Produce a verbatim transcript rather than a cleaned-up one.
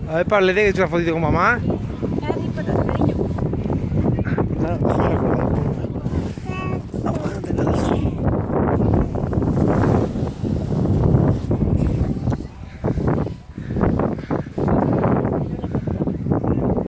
A ver, Pablete, que he hecho una fotito con mamá.